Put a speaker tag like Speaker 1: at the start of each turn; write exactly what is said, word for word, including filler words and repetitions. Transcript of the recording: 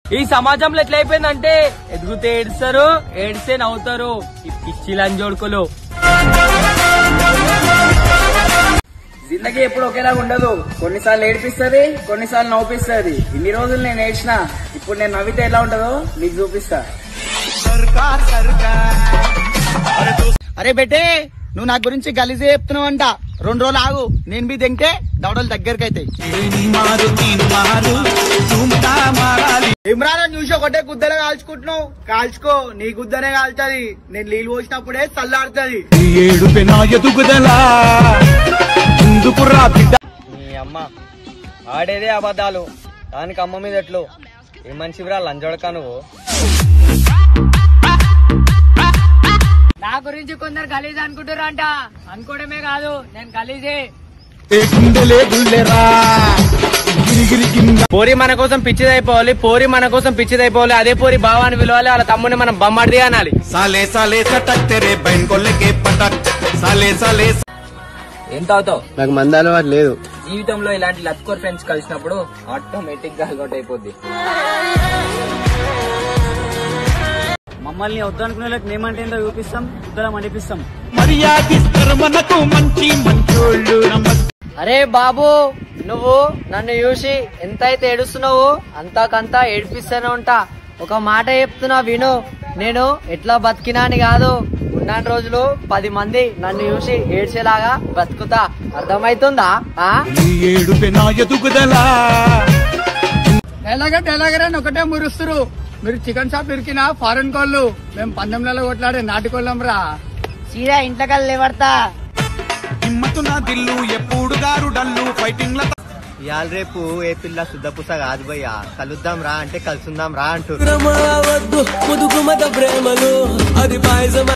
Speaker 1: ఈ సమాజంలో ఎట్లయిపోయిందంటే ఎదుగుతే ఏడుస్తారు, ఏడిస్తే నవ్వుతారు ఈ పిచ్చి లంజోడుకులు.
Speaker 2: జిందగీ ఎప్పుడు ఒకేలా ఉండదు. కొన్నిసార్లు ఏడిపిస్తుంది, కొన్నిసార్లు నవ్విస్తుంది. ఇన్ని రోజులు నేను ఏడ్చినా, ఇప్పుడు నేను నవ్వితే ఎలా ఉంటుందో నీకు చూపిస్తా.
Speaker 3: అరే బెట్టే, నువ్వు నా గురించి గలీజే చెప్తున్నావు అంట. రెండు రోజులు ఆగు, నేను మీ తింటే దవడలు దగ్గరికి అవుతాయి. ఇమ్రాన్ చూసి ఒకటే గుద్దనే కాల్చుకుంటున్నావు. కాల్చుకో, నీ గుద్దనే కాల్చది. నేను నీళ్ళు పోసినప్పుడే చల్లారుతుంది.
Speaker 1: నీ అమ్మ ఆడేదే అబద్ధాలు, దానికి అమ్మ మీద ఎట్లు. ఏ మనిషివిరా లంజోడక నువ్వు. నా గురించి కొందరు గలీజ్ అనుకుంటారంట. అనుకోవడమే కాదు, నేను గలీజే. పోరి మన కోసం పిచ్చిదైపోవాలి, పోరి మన కోసం పిచ్చిదైపోవాలి. అదే పోరి భావాన్ని విలువాలి, వాళ్ళ తమ్ముని మనం బొమ్మడిది అనాలి. ఎంత అవుతావు?
Speaker 3: నాకు మందాల వారు లేదు.
Speaker 1: జీవితంలో ఇలాంటి లత్కోర్ ఫ్రెండ్స్ కలిసినప్పుడు ఆటోమేటిక్ గా అలవాటు అయిపోద్ది.
Speaker 2: మమ్మల్ని వద్దనుకునే మేమంటే ఏంటో చూపిస్తాం, ఇద్దరం అనిపిస్తాం.
Speaker 1: అరే బాబు, నువ్వు నన్ను చూసి ఎంతైతే ఏడుస్తున్నావు అంతకంతా ఏడిపిస్తూనే ఉంటా. ఒక మాట చెప్తున్నా విను, నేను ఎట్లా బతికినా అని కాదు, ఉన్న రోజులు పది మంది నన్ను చూసి ఏడ్చేలాగా బతుకుతా. అర్థమైతుందా?
Speaker 3: ఎలాగంటే ఎలాగరని ఒకటే మురుస్తురు. మీరు చికెన్ షాప్ ఇరికినా ఫారెన్ కోళ్ళు, మేము పందెంలలో కొట్లాడే నాటి కోళ్ళం రా.
Speaker 1: సీదా ఇంట్లోకి లేవడతా.
Speaker 3: ఇవాళ రేపు ఏ పిల్ల శుద్ధ పుస కాదు భయ్యా. కలుద్దాం రా అంటే కలుసుందాం రా అంటూ.